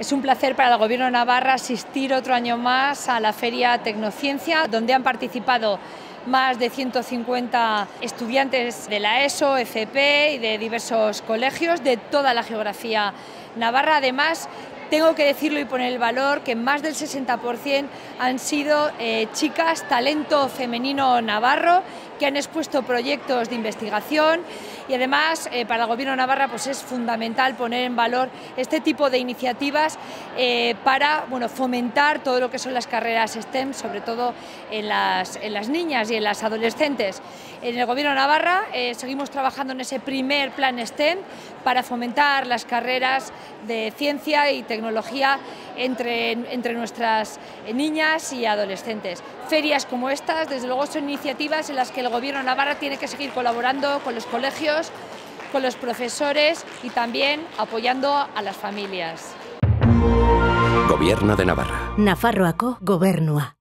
Es un placer para el Gobierno de Navarra asistir otro año más a la Feria Tecnociencia, donde han participado más de 150 estudiantes de la ESO, FP y de diversos colegios de toda la geografía navarra. Además, tengo que decirlo y poner el valor que más del 60% han sido chicas, talento femenino navarro, que han expuesto proyectos de investigación y además para el Gobierno de Navarra pues es fundamental poner en valor este tipo de iniciativas para fomentar todo lo que son las carreras STEM, sobre todo en las niñas y en las adolescentes. En el Gobierno de Navarra seguimos trabajando en ese primer plan STEM para fomentar las carreras de ciencia y tecnología entre nuestras niñas y adolescentes. Ferias como estas, desde luego, son iniciativas en las que el Gobierno de Navarra tiene que seguir colaborando con los colegios, con los profesores y también apoyando a las familias. Gobierno de Navarra. Nafarroako Gobernua.